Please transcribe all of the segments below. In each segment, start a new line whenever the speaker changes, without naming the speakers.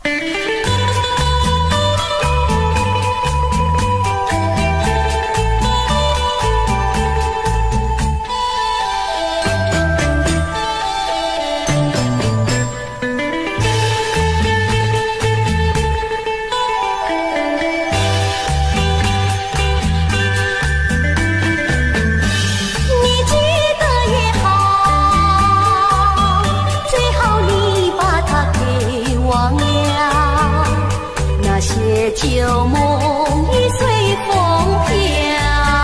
旧梦已随风飘，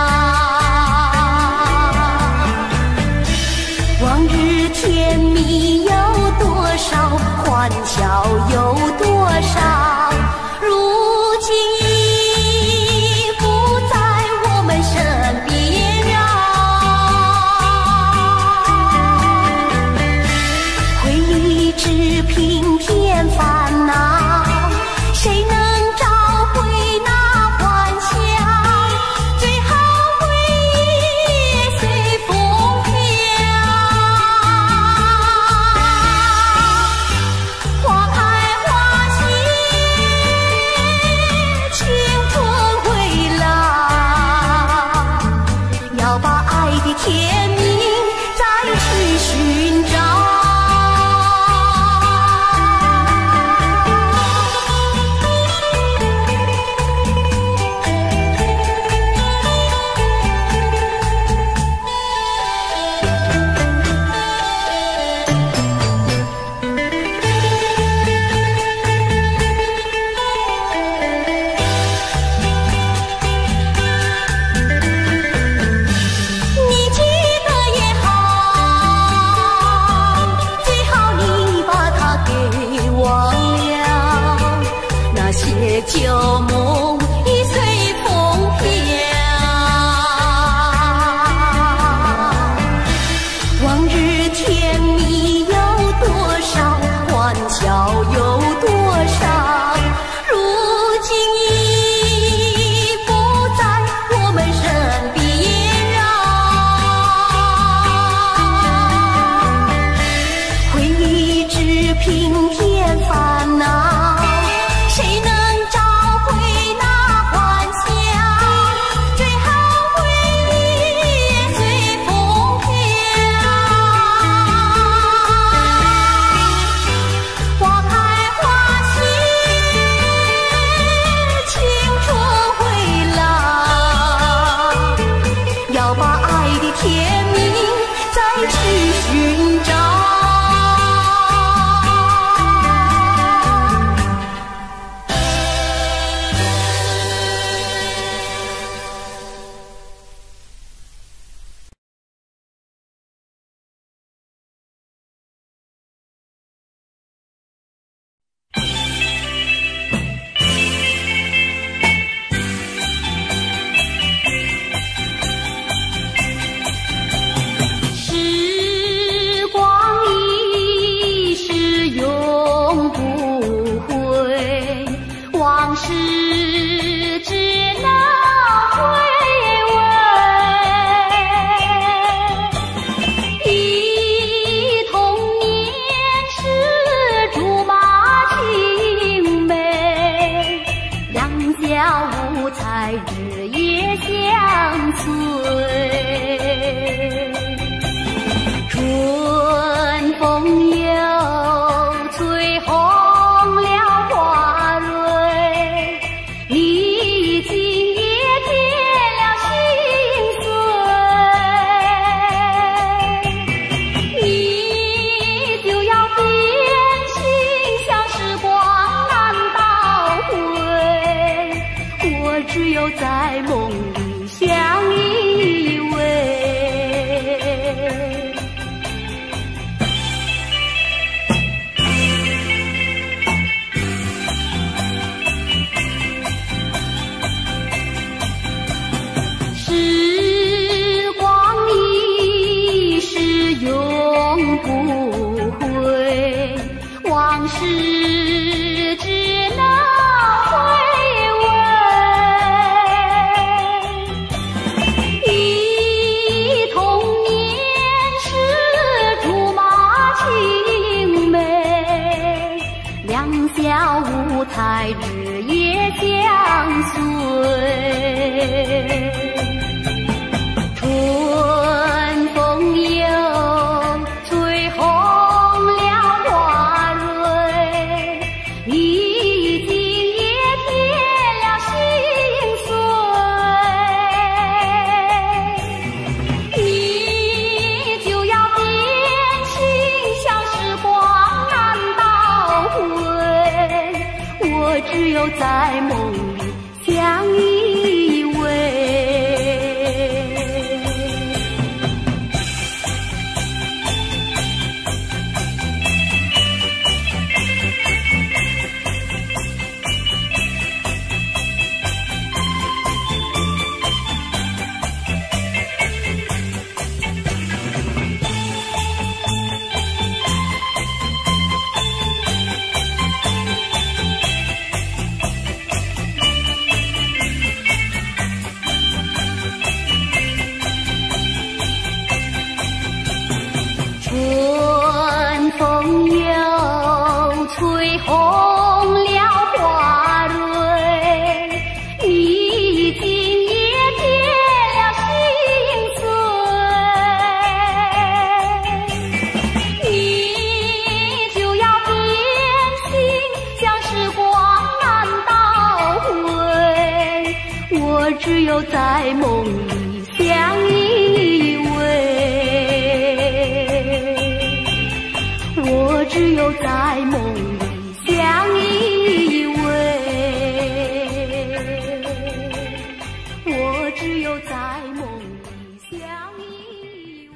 往日甜蜜有多少，欢笑有多少，如今已不在我们身边啊。回忆只平添烦恼，谁能天明再去寻找。旧梦已随风飘，往日甜蜜有多少，欢笑有多少，如今已不在我们身边啊。回忆只平添烦恼，谁能天明再去寻找。往事只能回味，忆童年时竹马青梅，两小无猜日夜相随，春风又吹红只有在梦里相依偎。时光一逝永不回，往事只能两宵五彩，日夜相随。春风又吹红了花蕊，你今也添了心碎。你就要变心，像时光难倒回。我只有在梦里相依偎。春风又吹红了花蕊，你今也添了心碎。你就要变心，像时光难倒回。我只有在梦里相依偎。我只有在梦里相依偎，我只有在梦里相依偎。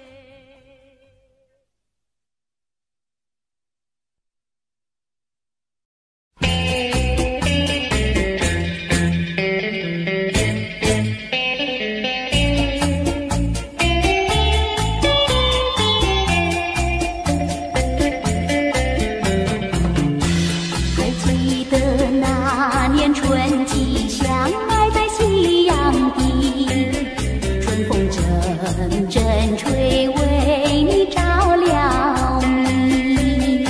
春季相爱在夕阳底，春风阵阵吹，为你照了迷。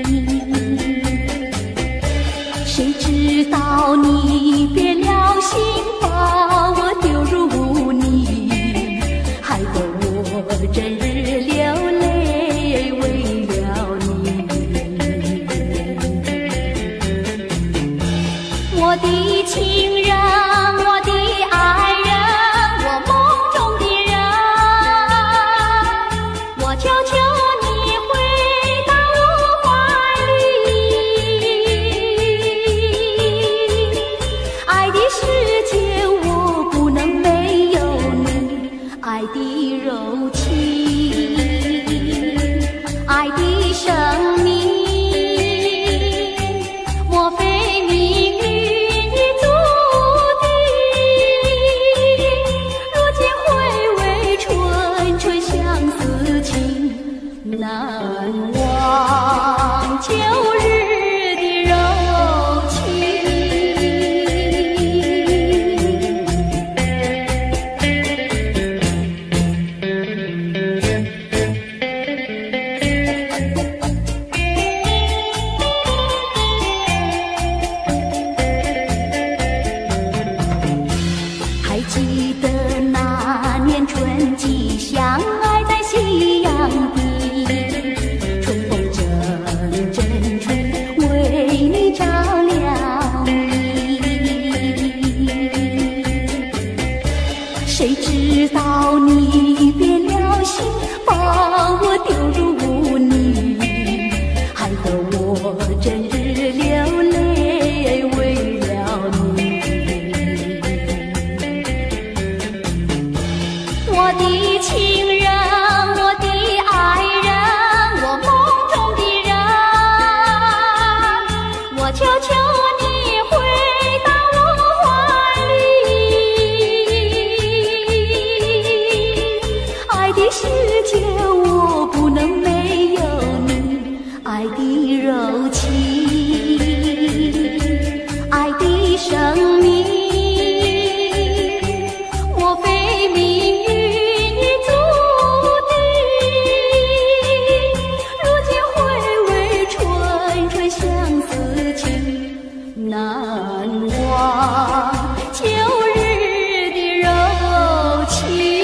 谁知道你变了心，把我丢入污泥，害得我整日流泪为了你。我的情人，我的爱人，我梦中的人，我求求你回到我怀里。爱的世界我不能没有你，爱的柔情，爱的生命，莫非命运难忘旧日的柔情。还记得那年春季相爱在夕阳底，照了你，谁知道你变了心，把我丢入污泥，害得我整日流泪为了你。我的情人，我的爱人，我梦中的人，我求求你回到我怀里。爱的世界我不能没有你，爱的柔情。 思情，难忘旧日的柔情。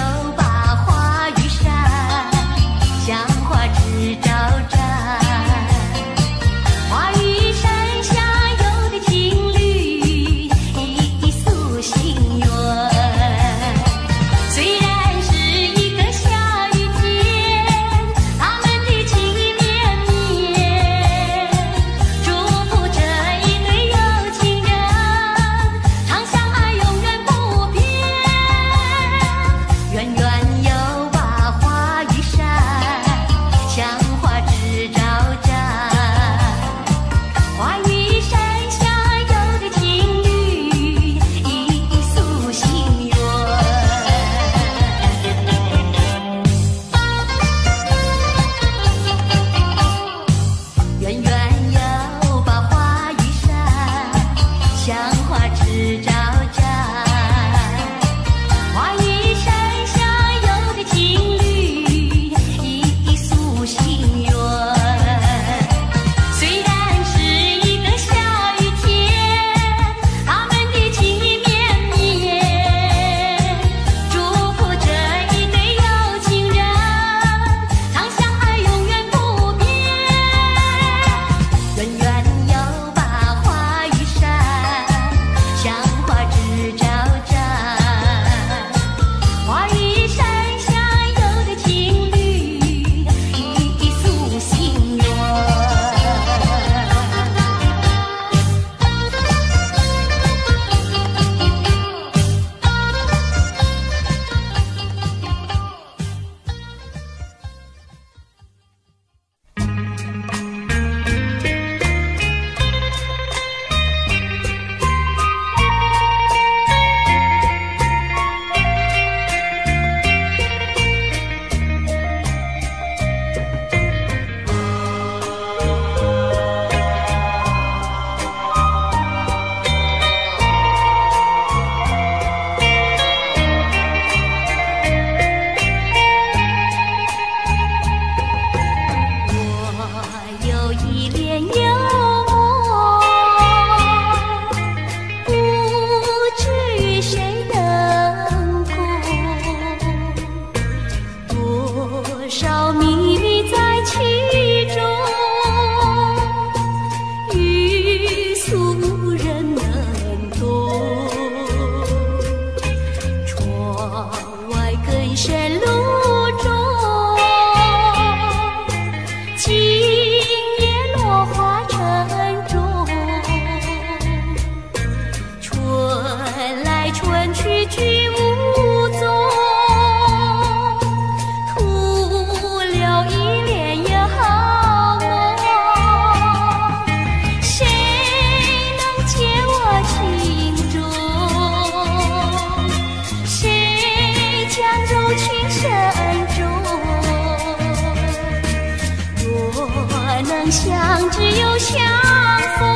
相知又相逢，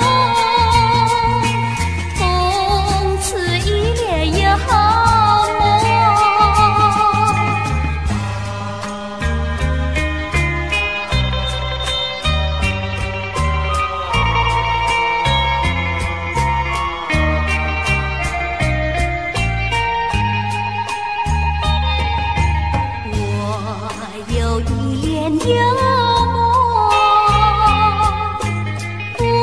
从此一恋也好梦。我有一恋幽梦，不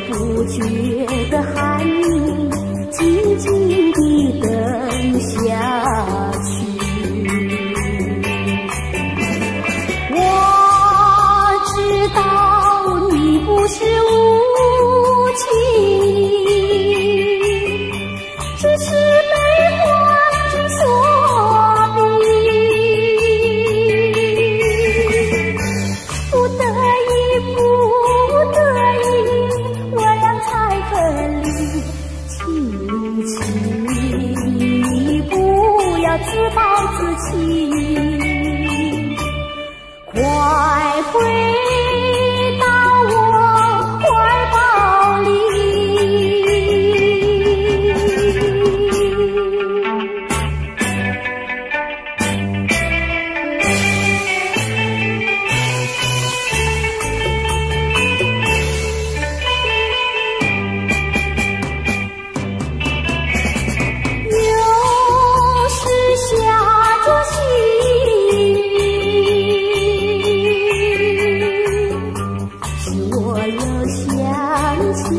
不觉的喊你静静地等下去。我知道你不是无情，只是悲欢之所逼，不得已，不得已，我俩才分离。请你不要自暴自弃，快回到我怀抱里。有时下着细雨，使我又想起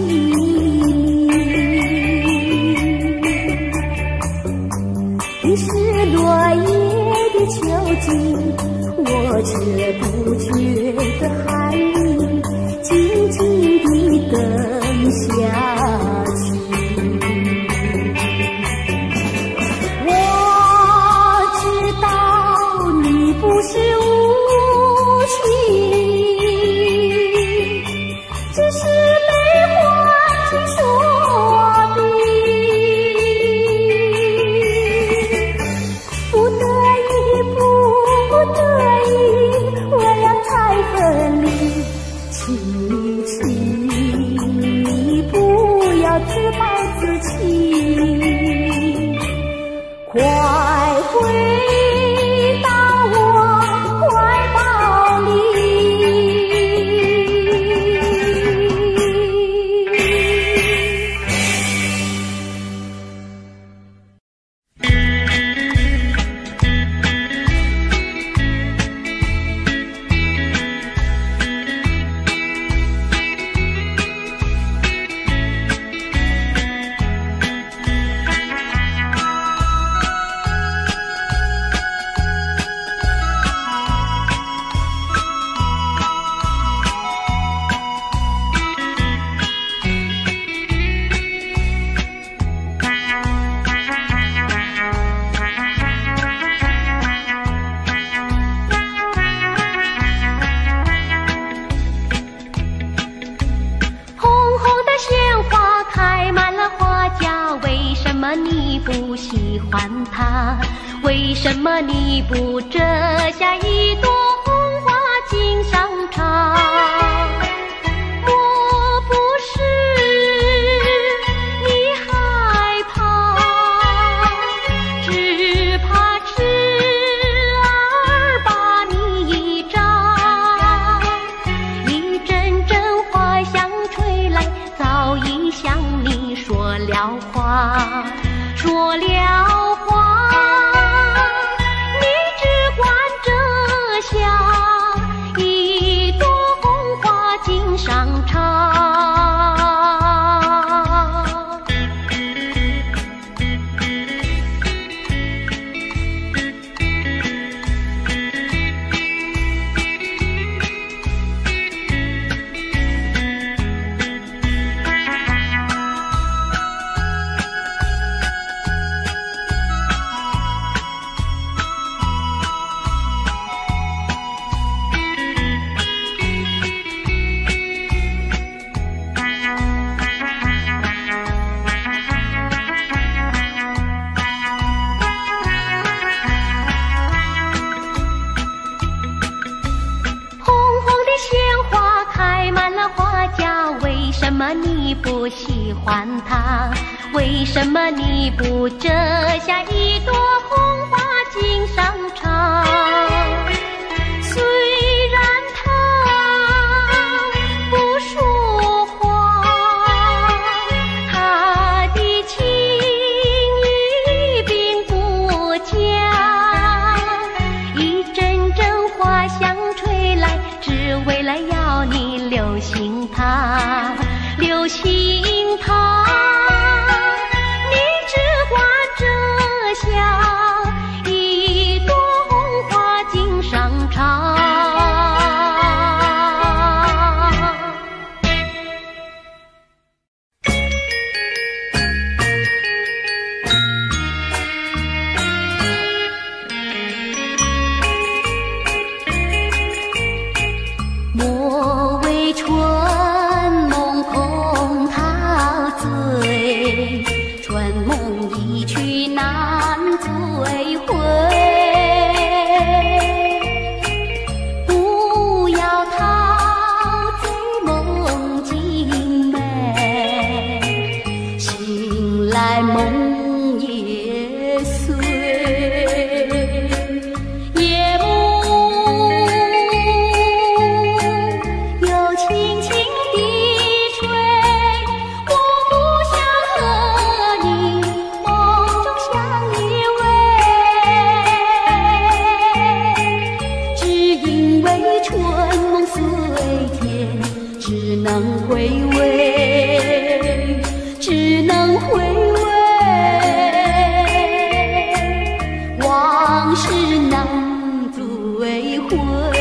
你是落叶的秋景，我却不觉得寒意，静静地等下去。我知道你不是无情，只是悲欢之所逼，不得已，不得已，我俩才分离。请你不要自暴自弃，快回到我怀抱里。你不喜欢它？为什么你不折下一朵红花锦上插？莫不是你害怕，只怕痴儿把你扎。一阵阵花香吹来，早已向你说了话。说了话，你只管折下一朵红花锦上插。为什么你不喜欢它？为什么你不折下一朵红花锦上插？虽然它不说话，它的情意并不假。一阵阵花香吹来，只为了要你留心它。留心回味，只能回味，往事难追回。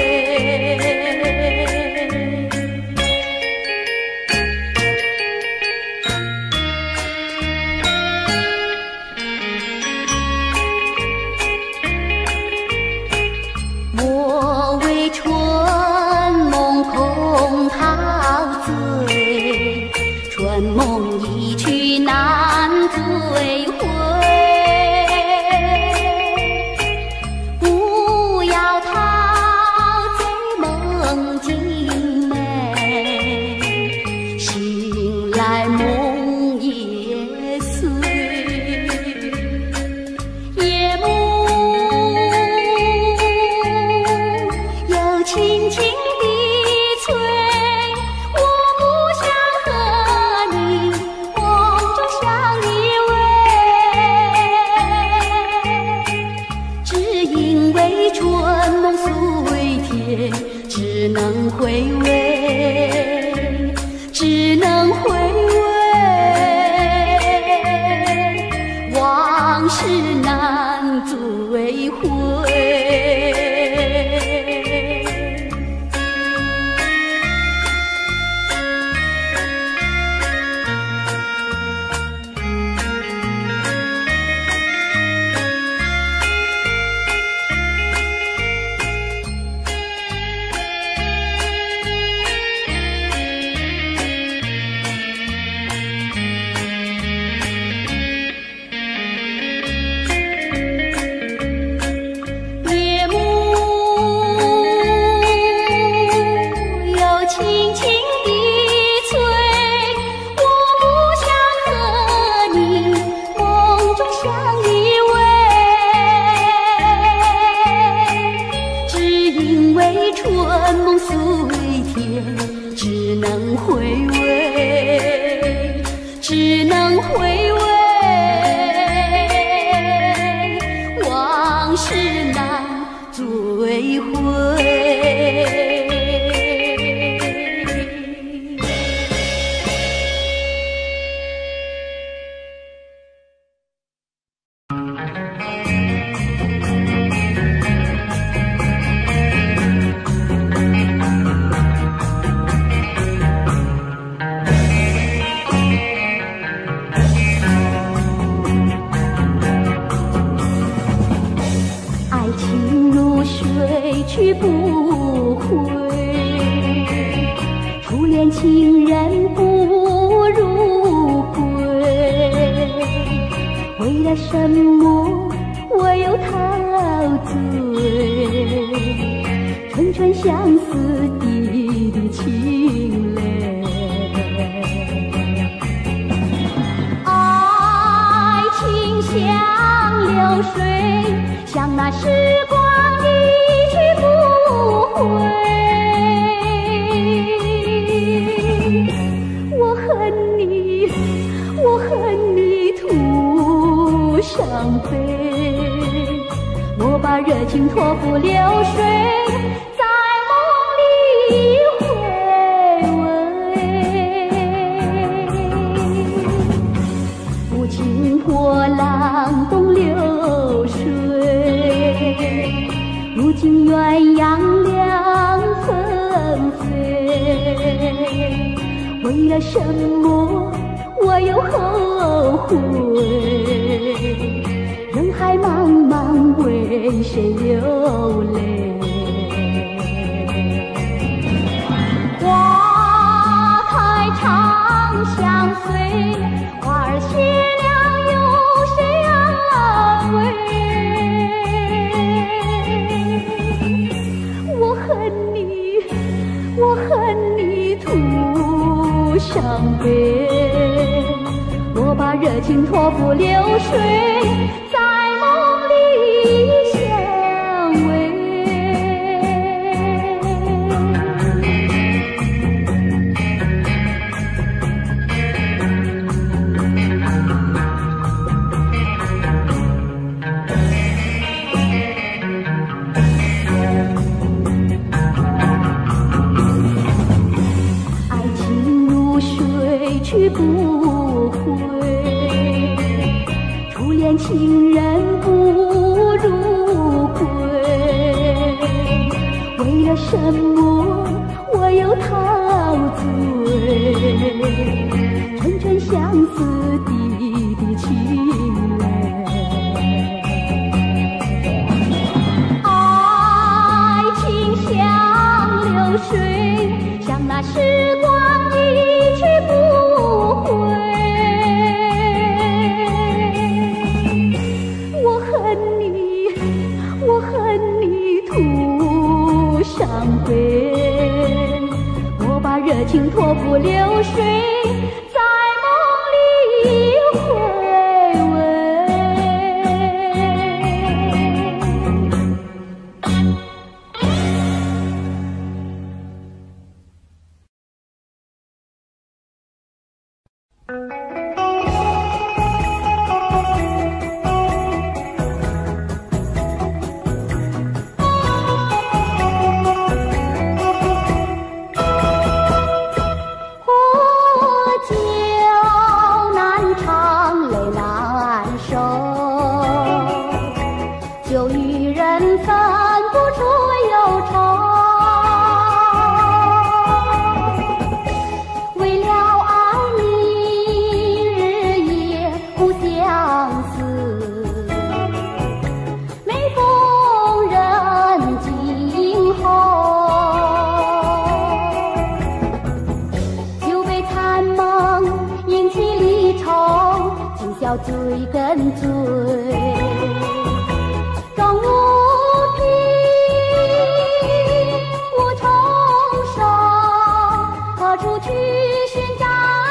莫为春梦空陶醉，春梦一去难追回。不要陶醉梦境美，醒来梦也碎。夜幕又轻轻地吹，我不想和你梦中相依偎，只因为春梦虽甜，只能回味，只能回味，往事难追回。夜幕又轻轻地吹，我不想和你梦中相依偎，只因为春梦虽甜，只能回味，只能回味，往事难追回。爱情如水去不回，初恋情人不如归。为了什么我又陶醉？春春相思，滴滴情泪。爱情像流水，像那时光一去不回。我恨你，我恨你徒伤悲。莫把热情托付流水，在梦里回味。不经波浪东流水，如今鸳鸯两纷飞。为了什么我又后悔？人海茫茫，为谁流泪？花开长相随，花儿谢了有谁安慰？我恨你，我恨你徒伤悲。我把热情托付流水，在梦里相偎。爱情如去不回。初恋情人不如归，为了什么我又陶醉？纯纯相思的情泪，爱情像流水，像那时光一去不回。我恨你，我恨你徒伤悲，我把热情托付流水，在梦里回味。就与人分不出忧愁，为了爱你日夜不相思，每逢人静候，酒杯残梦引起离愁，今宵醉更醉。出去寻找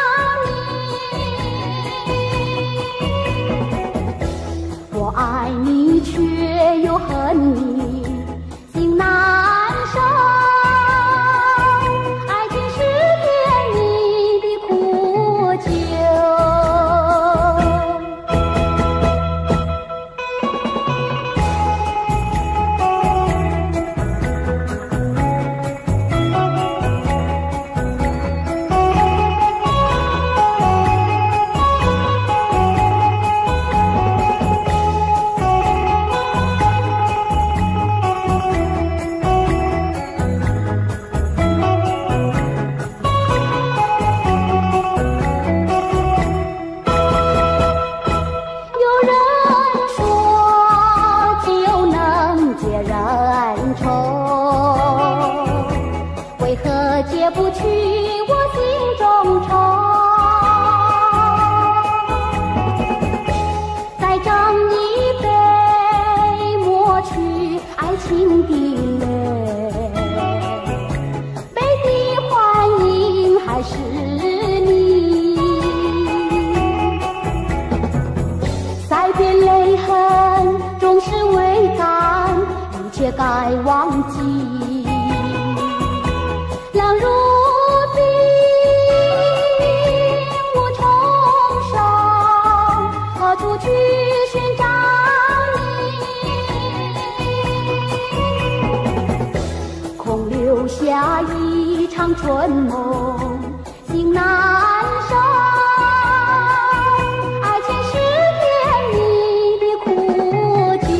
你，我爱你却又恨你，心难受。爱情是甜蜜的苦酒。解不去我心中愁，再斟一杯，抹去爱情的泪，杯底幻影还是你，再别泪痕终是未干，一切该忘记。冷如冰，无从伤，何处去寻找你？空留下一场春梦，心难收。爱情是甜蜜的苦酒。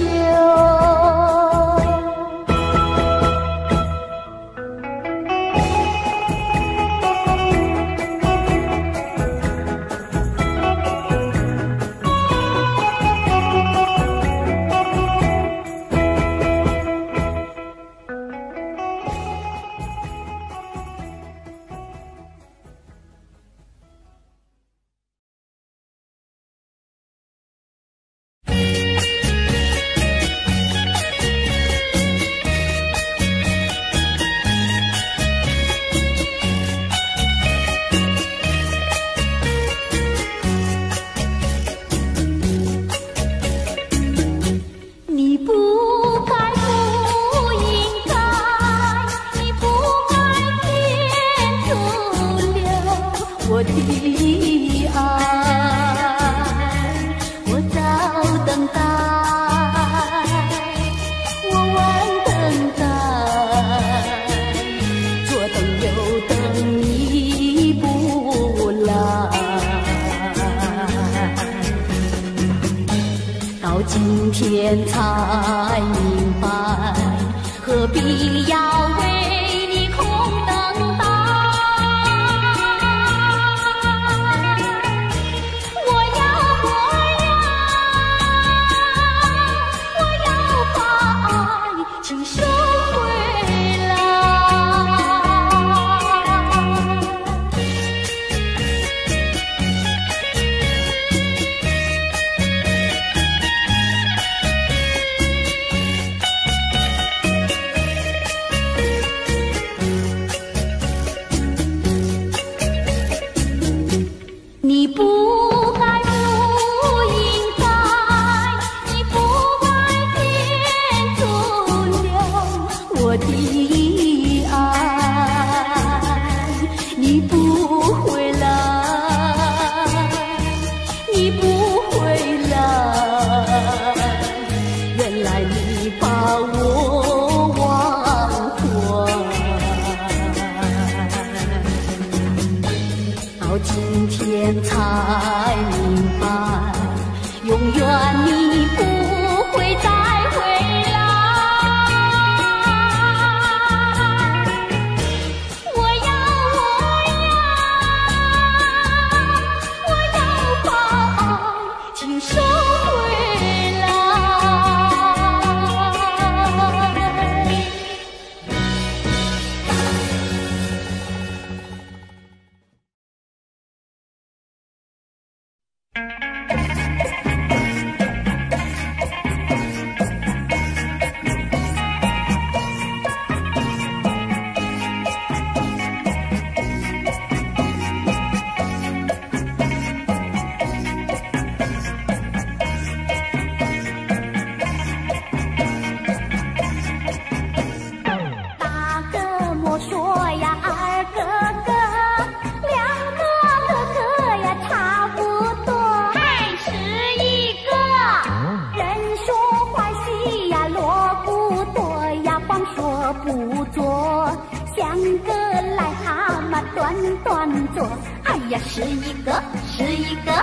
我的爱，我早等待，我晚等待，左等右等你不来。 今天才明白，何必要为你空等待？我要把爱情收回来。你不该，不应该，你不该天阻了我的爱。你不回来，你不回来，原来你把我忘怀。到今天才明白，永远你不会再回来。我要把爱情收回来。大哥莫说呀，二哥哥，两个哥哥呀差不多，还是一个。人说欢喜呀锣鼓多呀，光说不做，像个癞蛤蟆端端坐。哎呀，是一个，是一个。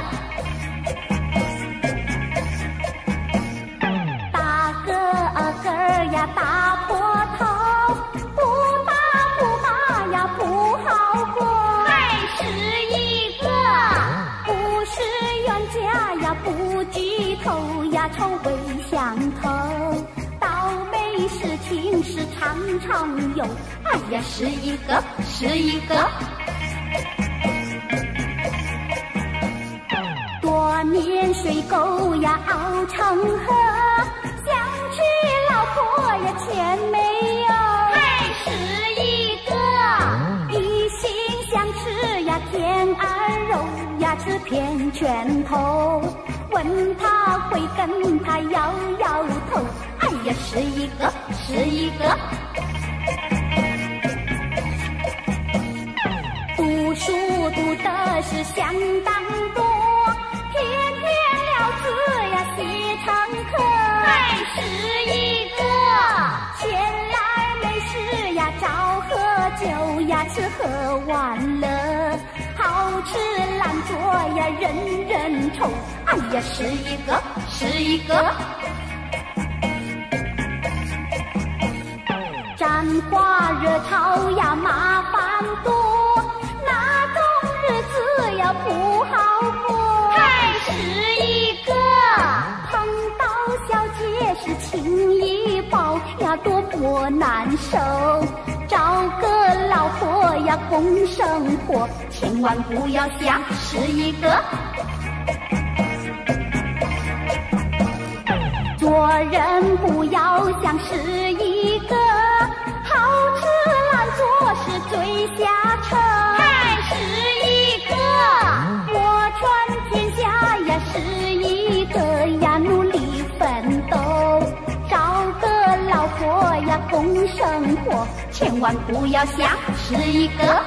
大个儿呀大坡头，不打不骂呀不好过，还是一个。不是冤家呀不聚头呀，臭味相投，倒霉事情是常常有。哎呀，是一个，是一个。多年水沟呀熬成河，想娶老婆呀钱没有，还是一个。一心想吃呀甜儿肉呀，吃遍拳头，问他会跟他摇摇头。哎呀，是一个，是一个。读书读的是相当多，天天了字呀写成课，还是一个。闲来没事呀找喝酒呀，吃喝玩乐，好吃懒做呀人人愁。哎呀，是一个，是一个。沾花惹草呀麻烦多，那种日子呀不好过，还是一个。碰到小姐是情一包呀，多么难受。找个老婆呀共生活，千万不要想是一个。做人不要想是一个，好吃懒做是最下策，还是一个。我传天下呀是一个呀，努力奋斗，找个老婆呀共生活，千万不要想是一个。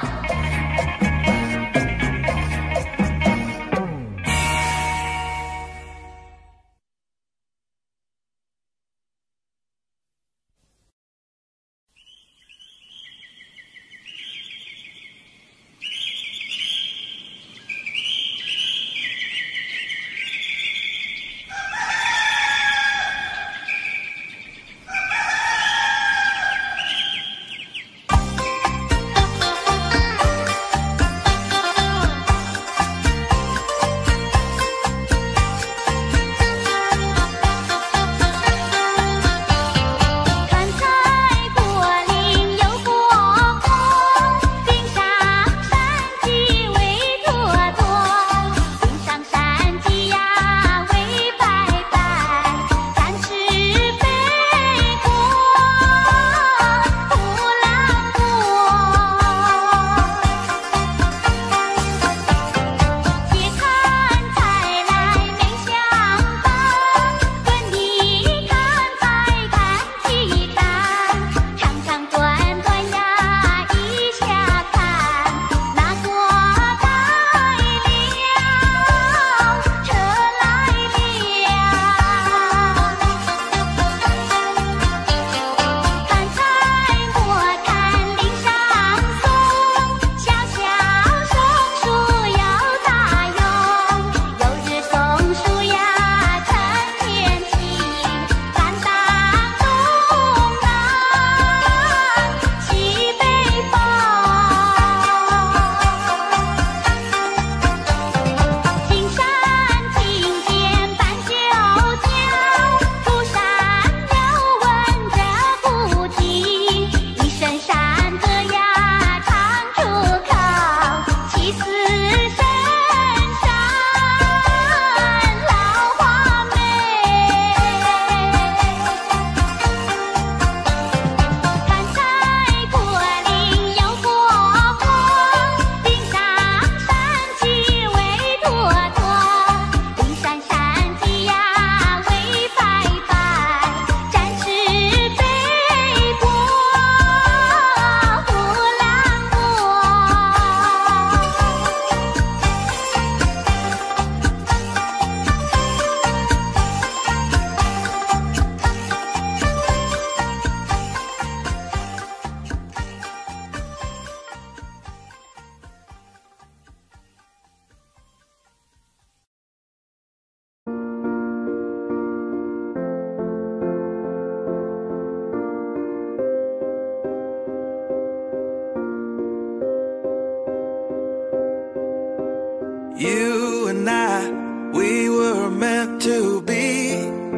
You and I, we were meant to be.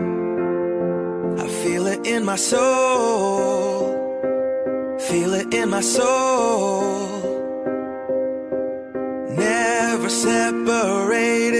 I feel it in my soul, feel it in my soul. Never separated.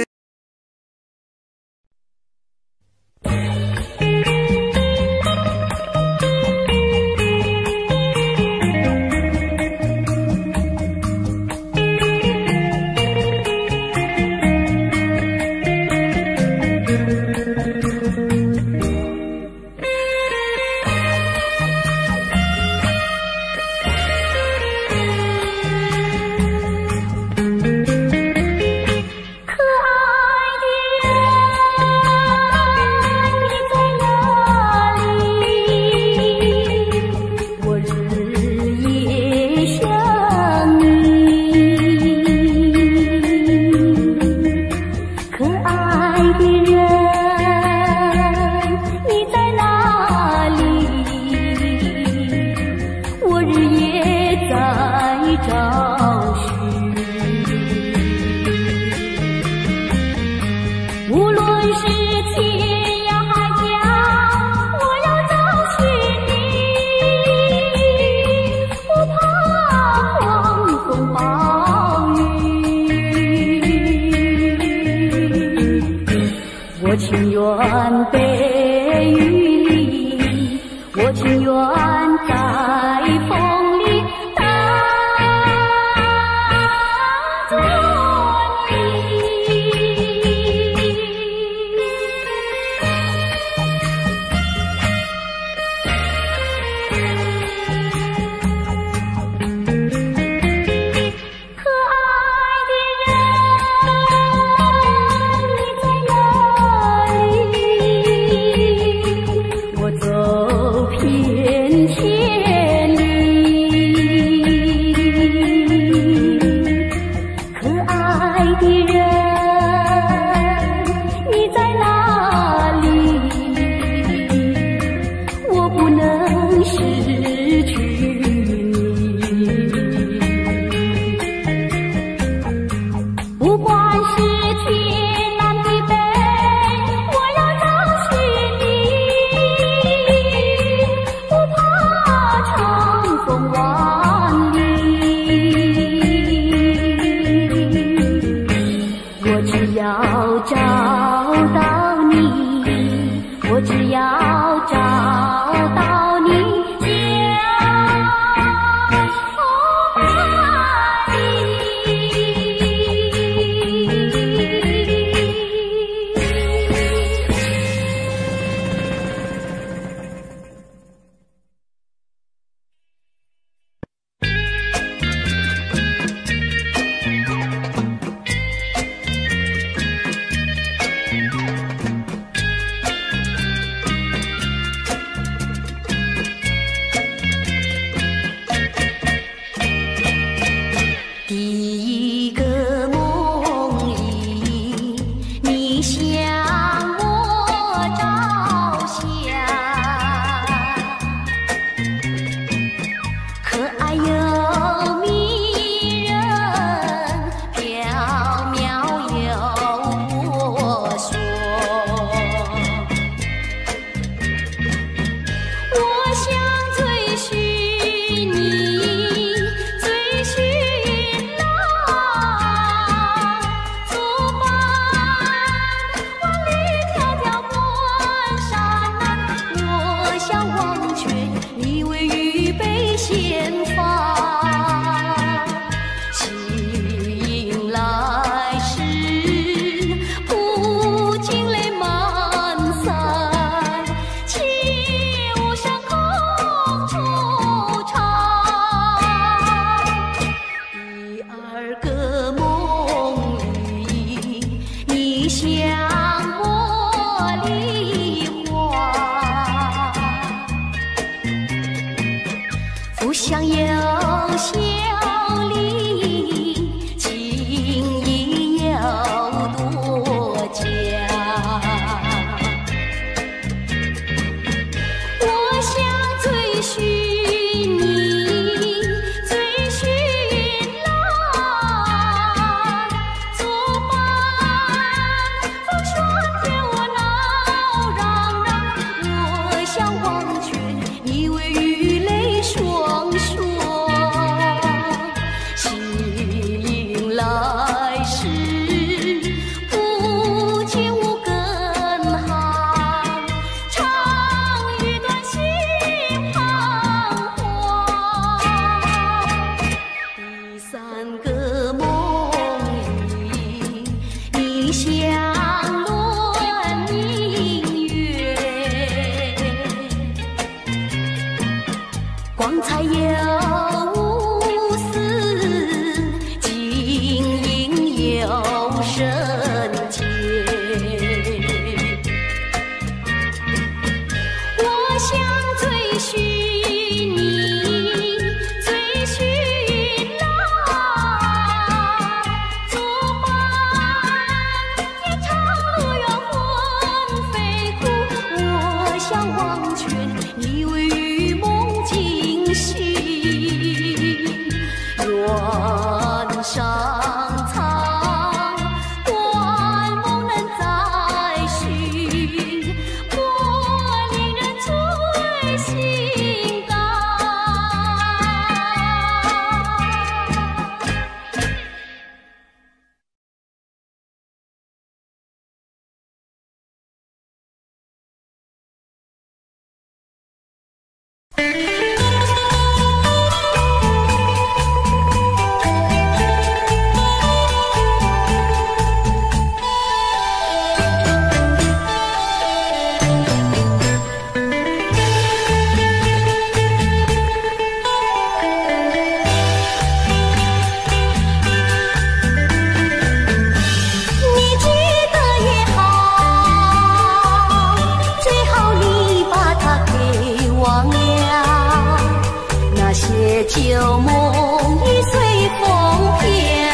旧梦已随风飘，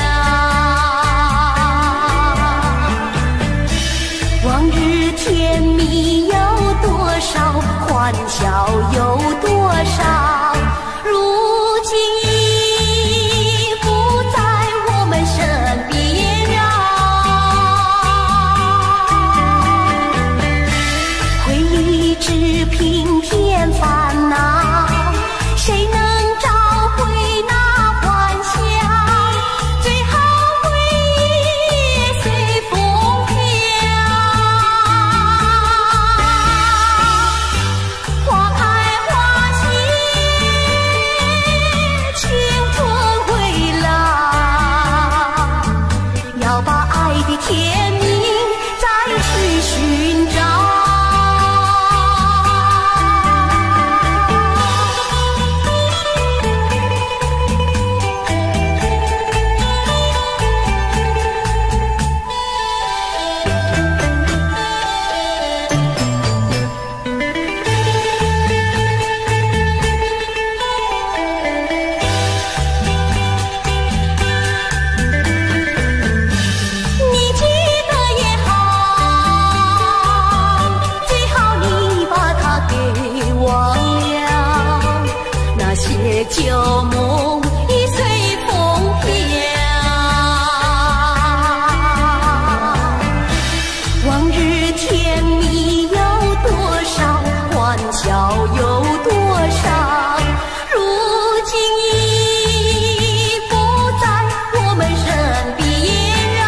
往日甜蜜有多少，欢笑有多少，如今已不在我们身边啊。回忆只凭添烦恼，谁能天命再去寻找。旧梦已随风飘，往日甜蜜有多少，欢笑有多少，如今已不在我们身边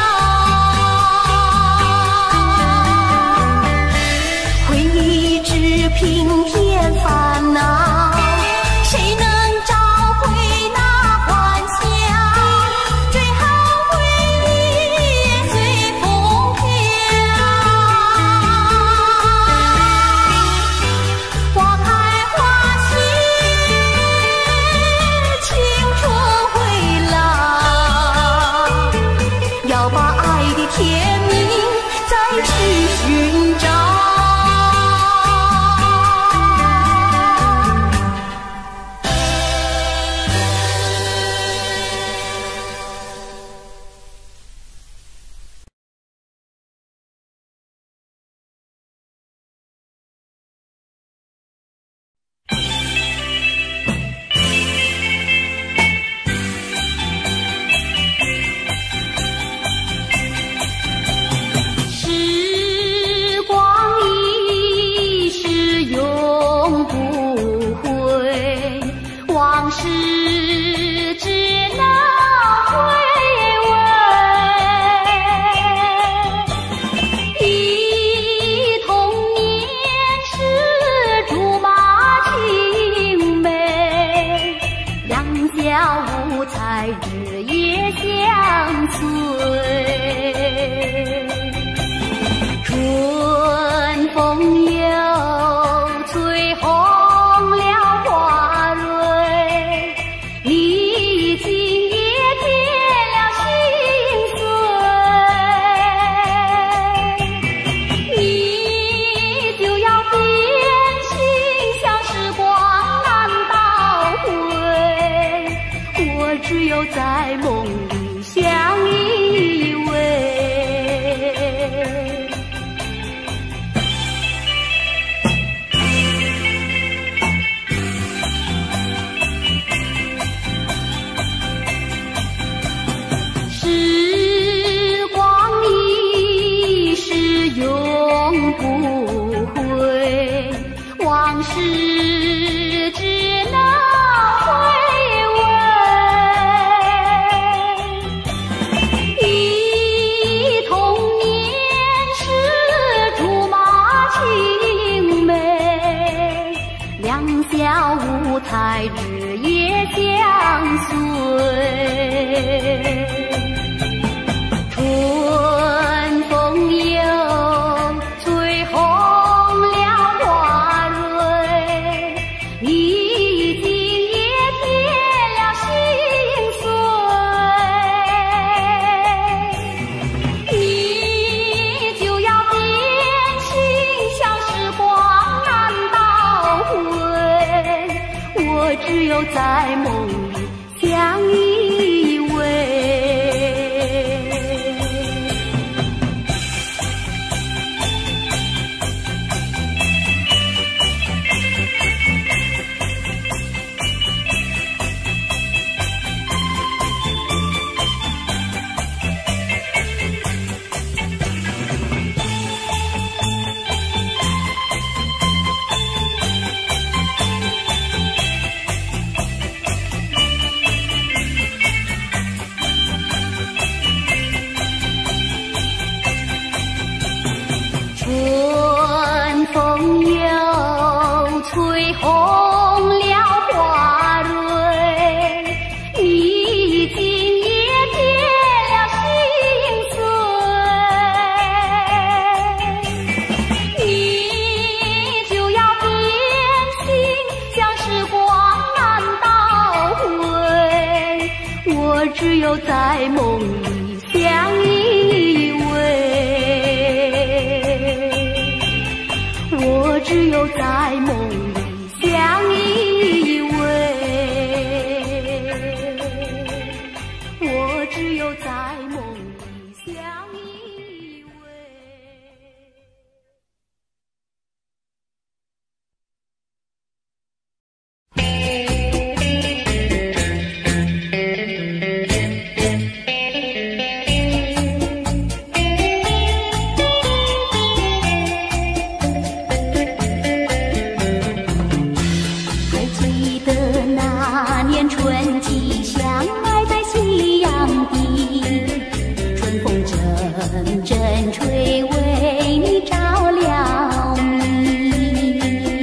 啊。回忆只凭添烦恼，谁能天命再去寻找。往事只能回味，忆童年时竹马青梅，两小无猜日夜相随，春风又吹红只有在梦里相依偎。 来日也相随。春风又吹红了花蕊，你今也添了心碎。你就要变心，像时光难倒回，我只有在梦里相依偎。春风又吹红了花蕊，你今也添了心碎。你就要变心，像时光难倒回，我只有在梦里相依偎。我只有在梦里相依偎，我只有在梦里相依偎。春季相爱在夕阳底，春风阵阵吹，为你照了迷。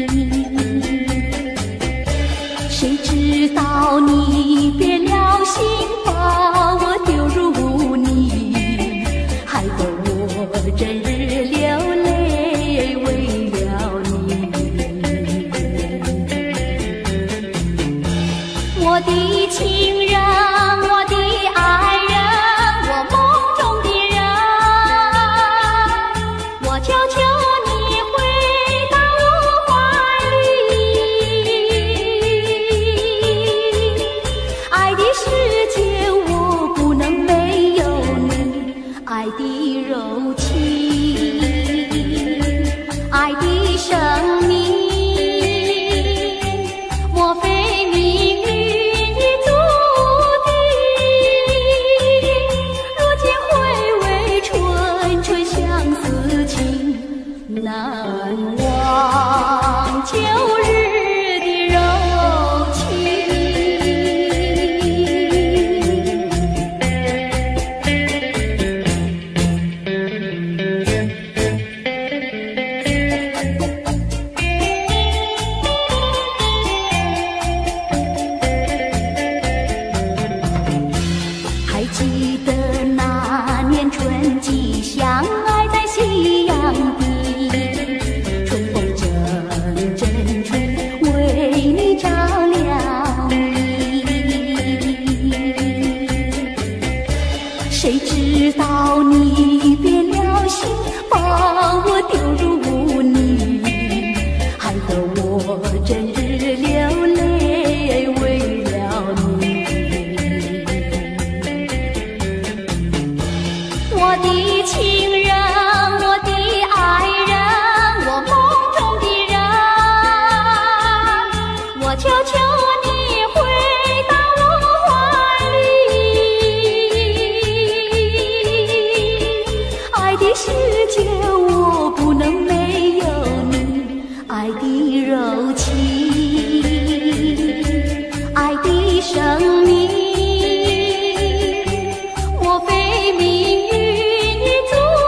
谁知道你变了心，把我丢入泥，害得我整日流泪为了你。我的情人，我的爱人，我梦中的人，我求求你回到我怀里。爱的世界我不能没有你，爱的柔情，爱的生命，莫非命运难忘旧日的柔情。还记得那年春季相爱在夕阳底，春风阵阵吹，为你照了迷。谁知道你变了心，把我丢入泥，害得我整日流泪为了你。我的情人，我的爱人，我梦中的人，我求求你回到我怀里。爱的世界我不能没有你，爱的柔情，爱的生命，莫非命运已注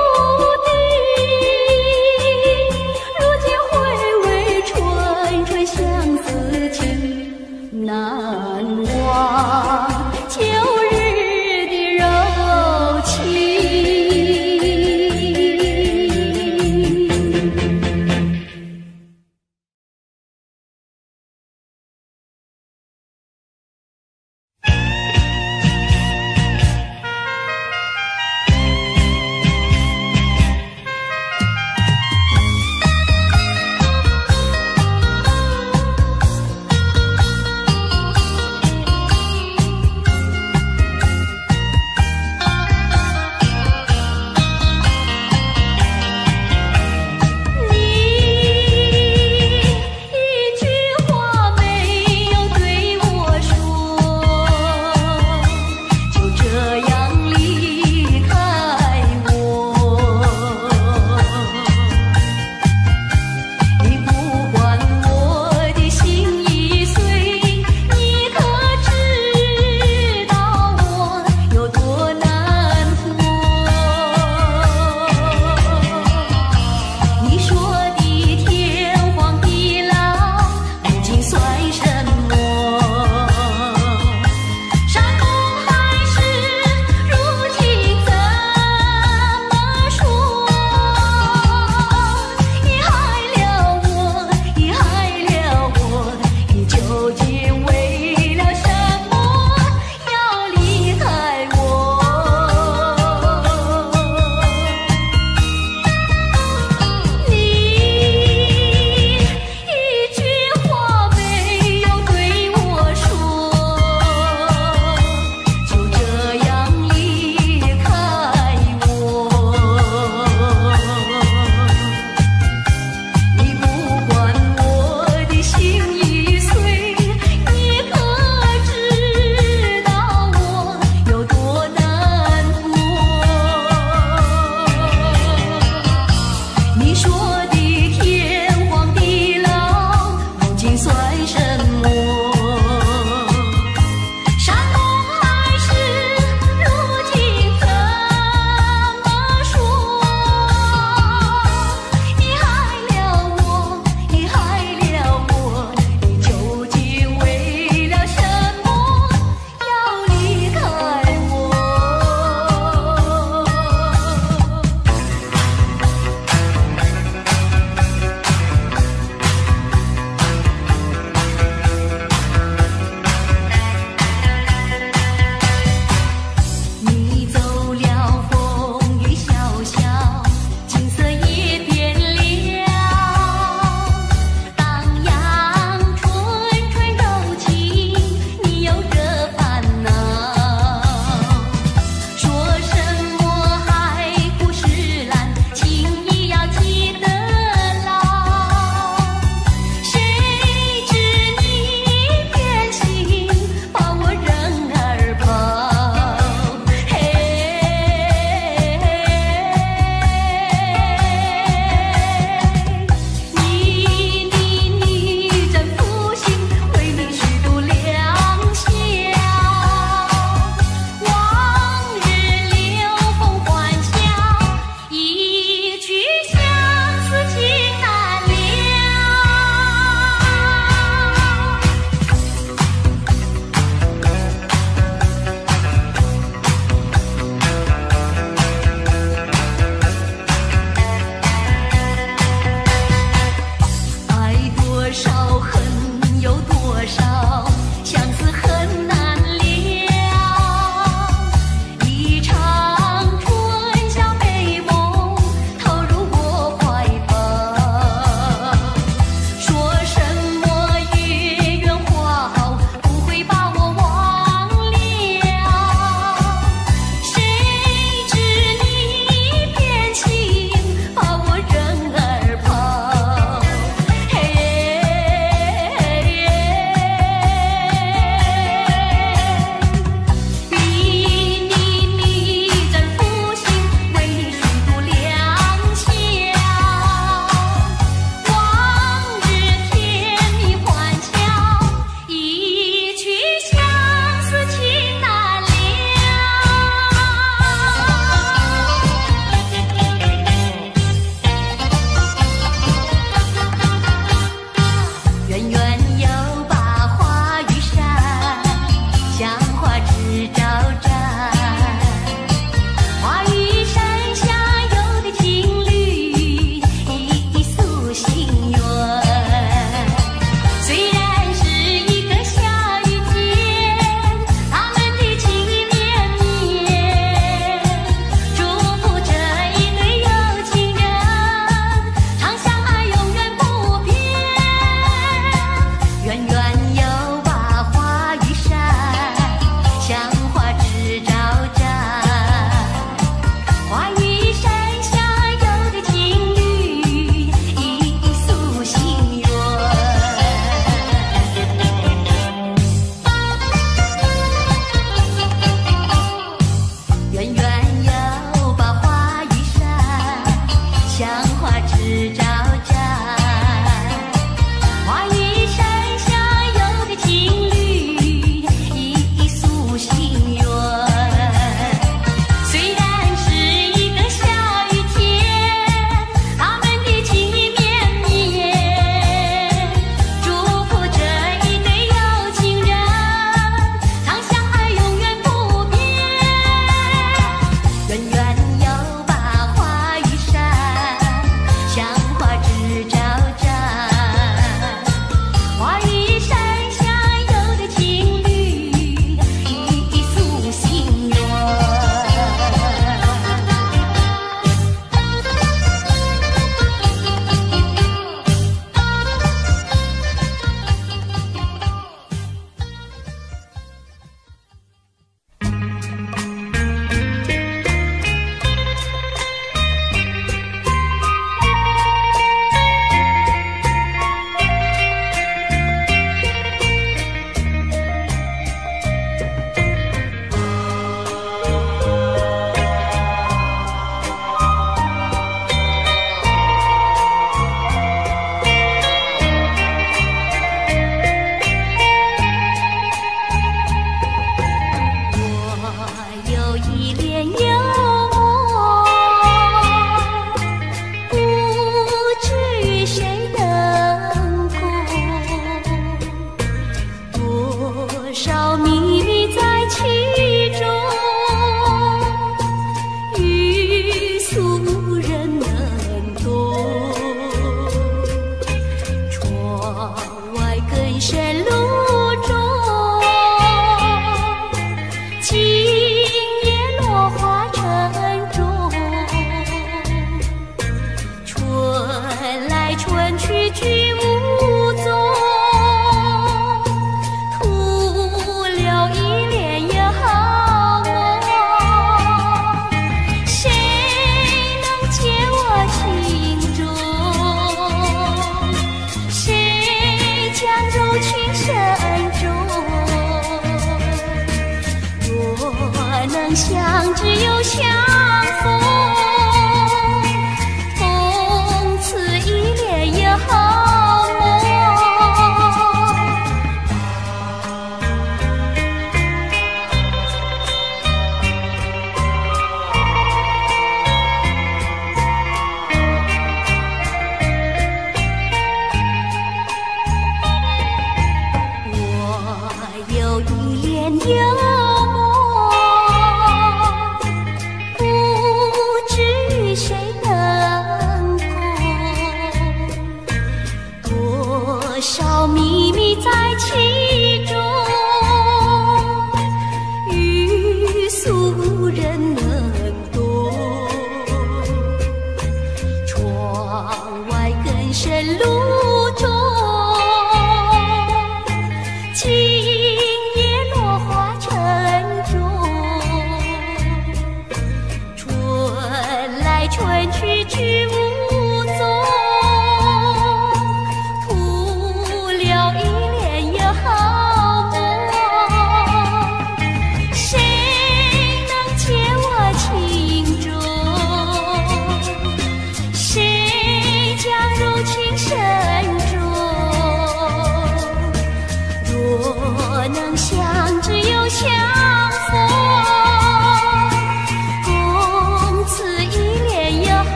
远远有把花雨伞，像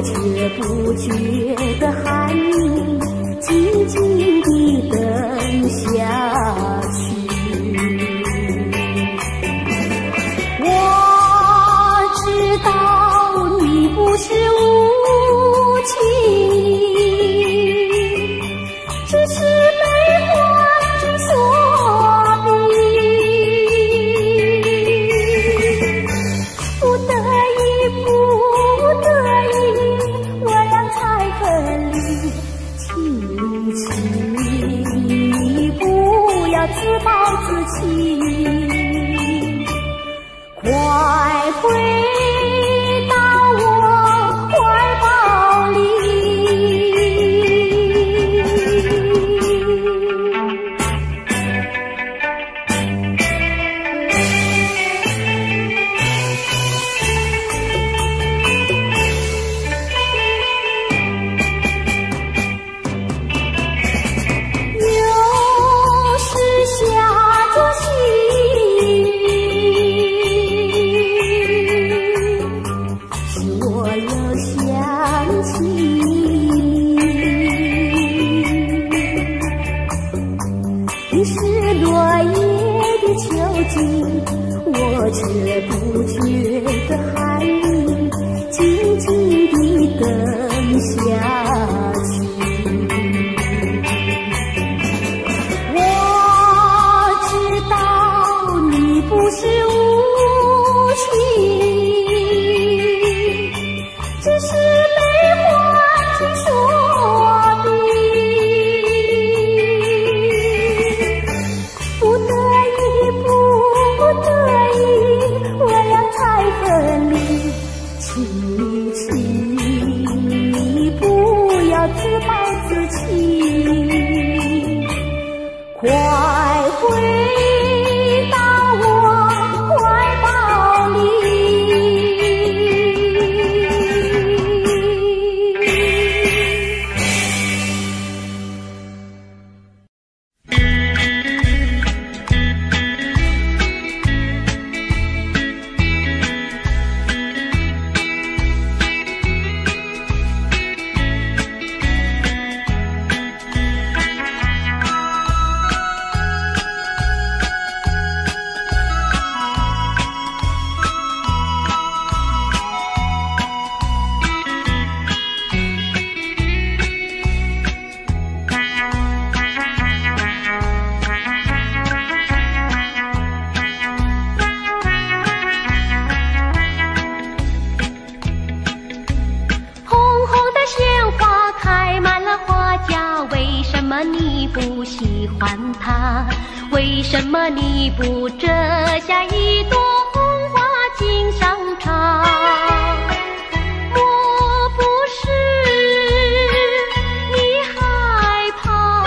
我却不觉得寒意，静静地等下去。我知道你不是无情，只是悲欢之所逼。不得已，不得已，我俩才分离。请你不要自暴自弃，快回到我怀抱里。又是下着细雨，使我又想起你是落叶的秋景，我却不觉得寒意，静静地等下去。我知道你不是无情，只是悲欢之所逼。不得已，不得已，我俩才分离。请你不要自暴自弃，快回到我怀抱里。你不喜欢它？为什么你不折下一朵红花锦上插？莫不是你害怕，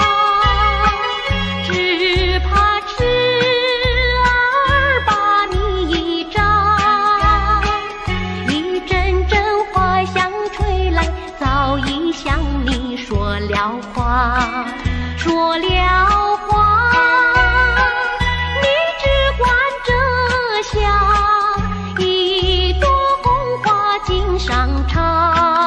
只怕痴儿把你扎。一阵阵花香吹来，早已向你说了话。说了话，你只管折下一朵红花锦上插。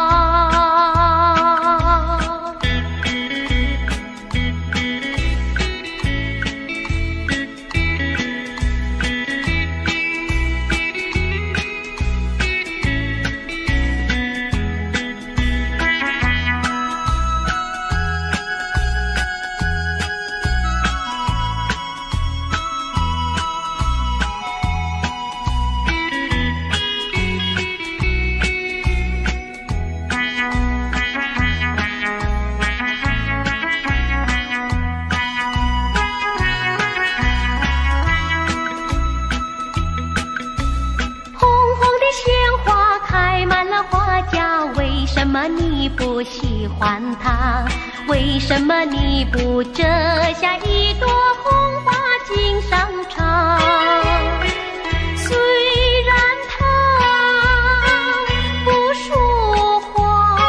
你不喜欢它？为什么你不折下一朵红花锦上插？虽然它不说话，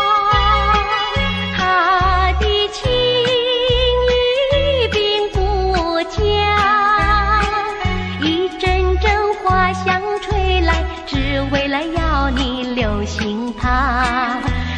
它的情意并不假。一阵阵花香吹来，只为了要你留心它。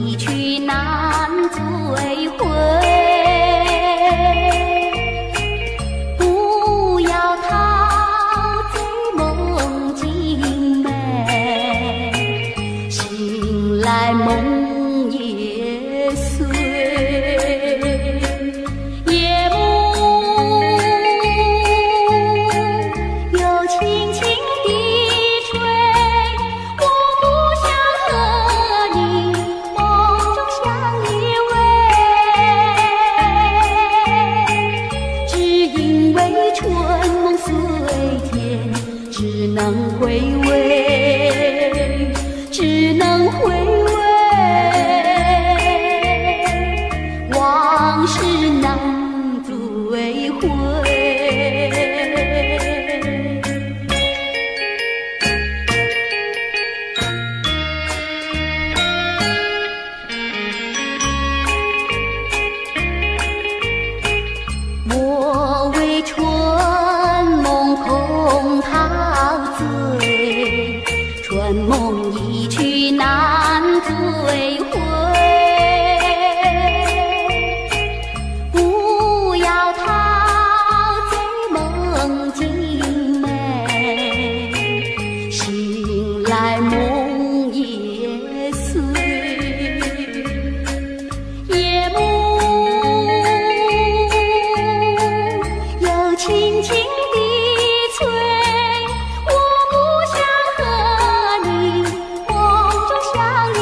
一去难追回。不要陶醉梦境美，醒来梦也碎。夜幕又轻轻地吹，我不想和你梦中相依偎，只因为春梦虽甜，只能回味，只能回味，往事难追回。莫为春梦空陶醉，春梦一去难追回。不要陶醉梦境美，醒来梦也碎。夜幕又轻轻地吹，我不想和你梦中相依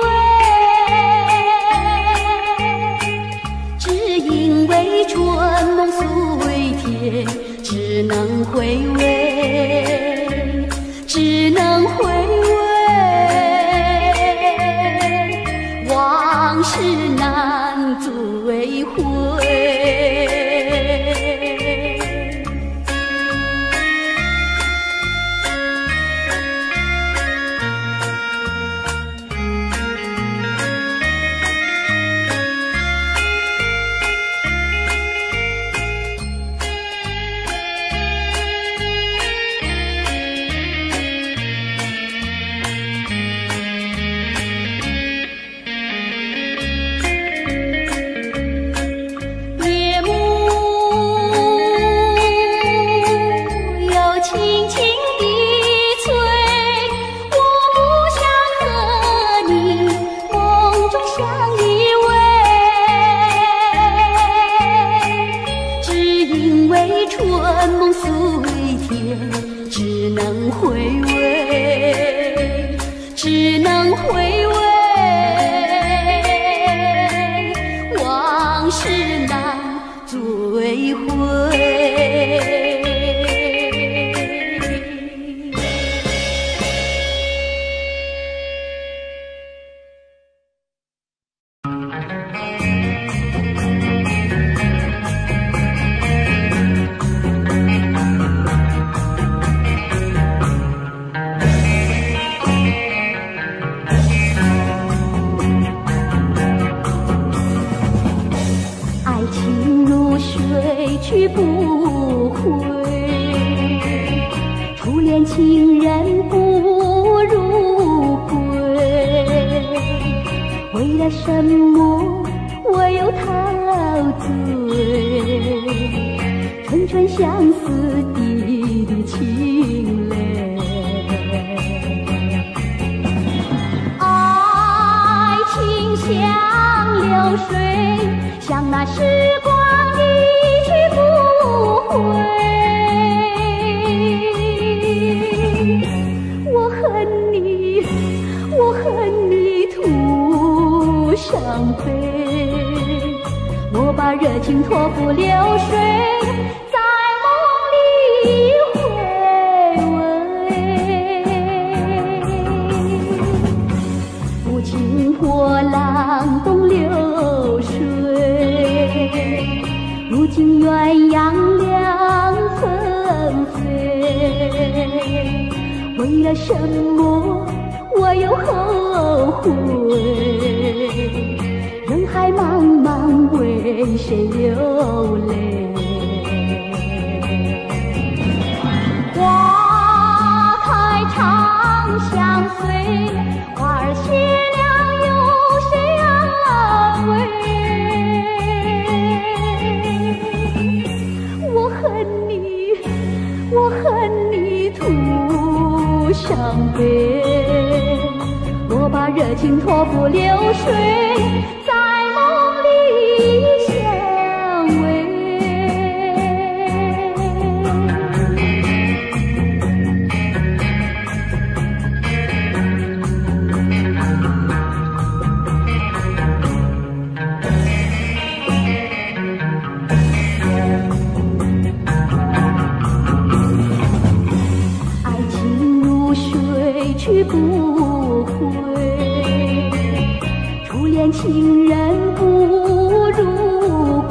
偎，只因为春梦虽甜，只能回味，只能回味，往事难追回。夜幕又轻轻地吹，我不想和你梦中相依偎，只因为春梦虽甜，只能回味，只能回味，往事难追回。爱情如水去不回，初恋情人不如归。为了什么我又陶醉？纯纯相思滴滴情泪。爱情像流水，像那时光一去不回。我恨你，我恨你徒伤悲。莫把热情托付流水，在梦里回味。无情波浪东流水，如今鸳鸯两纷飞。为了什么我又后悔？人海茫茫，为谁流泪？花开长相随，花儿谢了，有谁爱热情托付流水，在梦里相偎。爱情如水去不回，初恋情人不如归。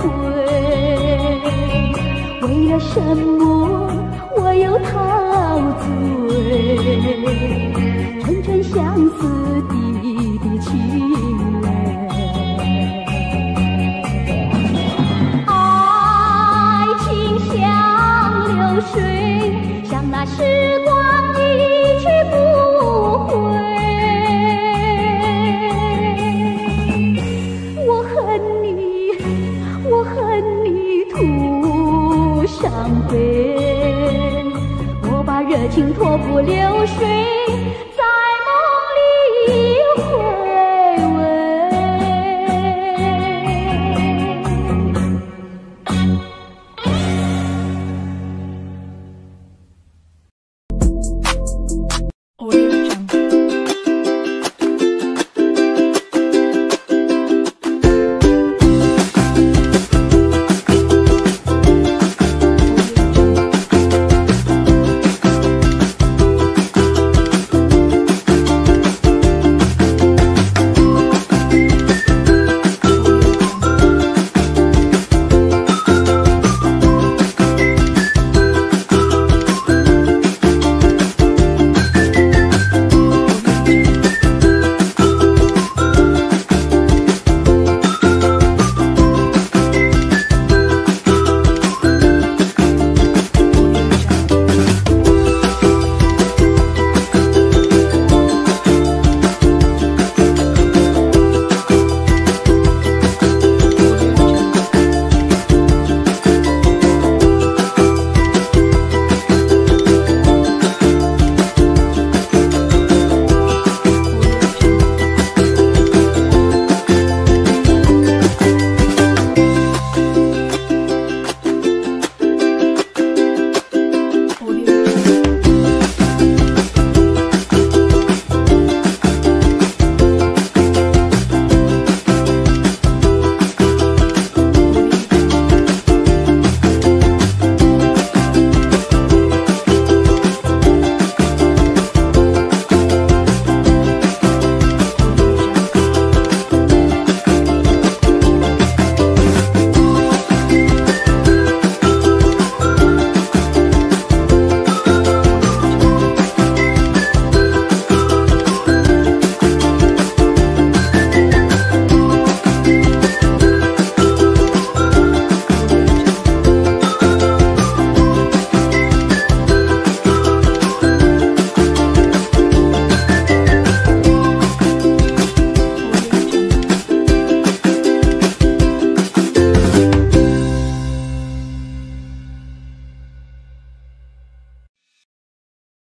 为了什么我又陶醉？纯纯相思滴滴情泪。爱情像流水，像那时光一去不回。我恨你，我恨你徒伤悲。我把热情托付流水，